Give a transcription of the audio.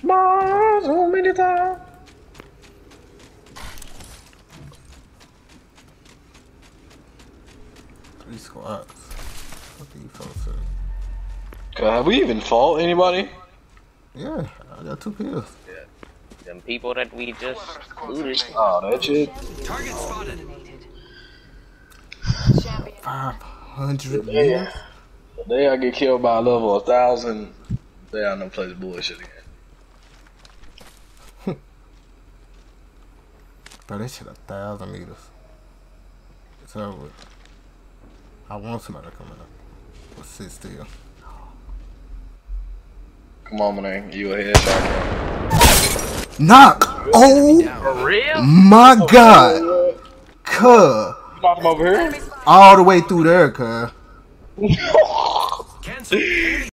So many times. Three squats. What do you folks say? Have we even fought anybody? Yeah, I got 2 pills. Yeah. Them people that we just looted. Oh, that shit. Target spotted. 500 Yeah. meters? The day I get killed by a level 1,000, they I know play the bullshit again. Bro, that shit 1,000 meters. It's over with. I want somebody coming up. Let's sit still. Come on, man. You a headshot. Knock! Oh For real? my god! Cuh! You knocked him over here? All the way through there, cuh. Cancel. Enemy